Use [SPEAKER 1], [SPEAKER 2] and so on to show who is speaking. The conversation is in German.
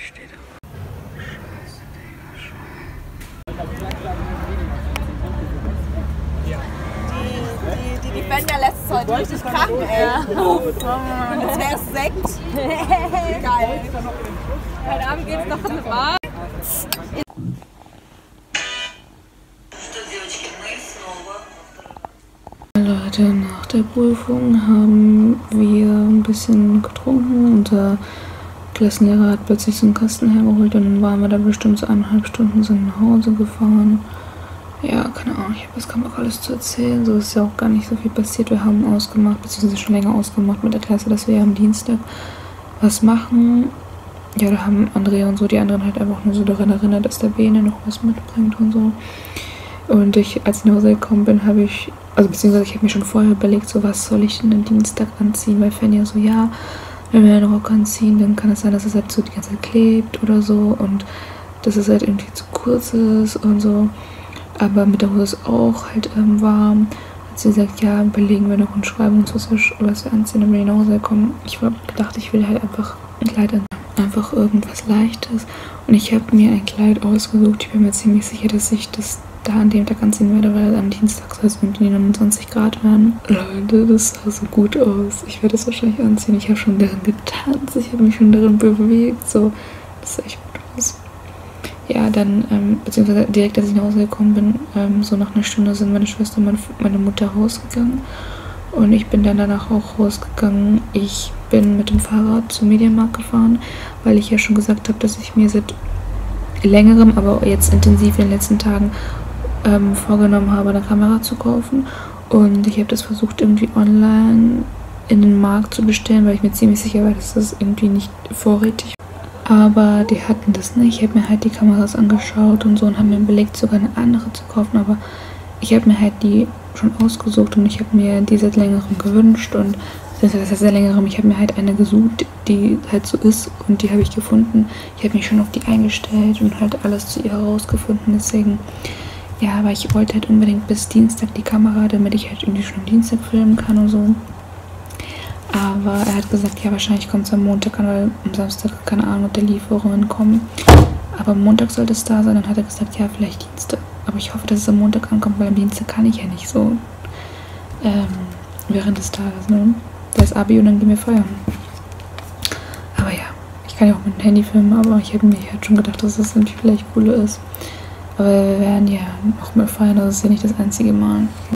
[SPEAKER 1] steht da.
[SPEAKER 2] Die Fender lässt es heute richtig krachen, ey. Und jetzt wäre es Sekt. Geil. Heute Abend geht es noch in den Bar.
[SPEAKER 1] Leute, nach der Prüfung haben wir ein bisschen getrunken. Unser Klassenlehrer hat plötzlich so einen Kasten hergeholt und dann waren wir da bestimmt so 1,5 Stunden, sind nach Hause gefahren. Ja, keine Ahnung, ich habe jetzt kaum auch alles zu erzählen. So ist ja auch gar nicht so viel passiert. Wir haben ausgemacht, beziehungsweise schon länger ausgemacht mit der Klasse, dass wir ja am Dienstag was machen. Ja, da haben Andrea und so die anderen halt einfach nur so daran erinnert, dass der Bene noch was mitbringt und so. Und als ich nach Hause gekommen bin, habe ich, beziehungsweise ich habe mir schon vorher überlegt, so was soll ich denn am Dienstag anziehen, weil Fanny so, ja, wenn wir einen Rock anziehen, dann kann es sein, dass es halt so die ganze Zeit klebt oder so und dass es halt irgendwie zu kurz ist und so. Aber mit der Hose ist auch halt warm. Hat sie gesagt, ja, überlegen wir noch und schreiben uns, was wir anziehen, wenn wir nach Hause kommen. Ich habe gedacht, ich will halt einfach ein Kleid anziehen. Einfach irgendwas Leichtes. Und ich habe mir ein Kleid ausgesucht. Ich bin mir ziemlich sicher, dass ich das da an dem Tag anziehen werde, weil am Dienstag soll es irgendwie 29 Grad werden. Leute, das sah so gut aus. Ich werde das wahrscheinlich anziehen. Ich habe schon darin getanzt. Ich habe mich schon darin bewegt. So, das sah echt gut aus. Ja, dann, beziehungsweise direkt, als ich nach Hause gekommen bin, so nach einer Stunde sind meine Schwester und meine Mutter rausgegangen. Und ich bin dann danach auch rausgegangen. Ich bin mit dem Fahrrad zum Mediamarkt gefahren, weil ich ja schon gesagt habe, dass ich mir seit längerem, aber jetzt intensiv in den letzten Tagen vorgenommen habe, eine Kamera zu kaufen. Und ich habe das versucht, irgendwie online in den Markt zu bestellen, weil ich mir ziemlich sicher war, dass das irgendwie nicht vorrätig war. Aber die hatten das nicht. Ich habe mir halt die Kameras angeschaut und so und habe mir überlegt, sogar eine andere zu kaufen. Aber ich habe mir halt die schon ausgesucht und ich habe mir die seit längerem gewünscht. Und das heißt seit längerem, ich habe mir halt eine gesucht, die halt so ist und die habe ich gefunden. Ich habe mich schon auf die eingestellt und halt alles zu ihr herausgefunden. Deswegen, ja, aber ich wollte halt unbedingt bis Dienstag die Kamera, damit ich halt irgendwie schon am Dienstag filmen kann und so. Aber er hat gesagt, ja, wahrscheinlich kommt es am Montag an, weil am Samstag, keine Ahnung, ob der Lieferungen kommen. Aber am Montag sollte es da sein. Dann hat er gesagt, ja, vielleicht Dienstag. Aber ich hoffe, dass es am Montag ankommt, weil am Dienstag kann ich ja nicht so während des Tages, ne? Da ist Abi und dann gehen wir feiern. Aber ja, ich kann ja auch mit dem Handy filmen, aber ich habe mir halt schon gedacht, dass das irgendwie vielleicht cooler ist. Aber wir werden ja noch mal feiern, das ist ja nicht das einzige Mal.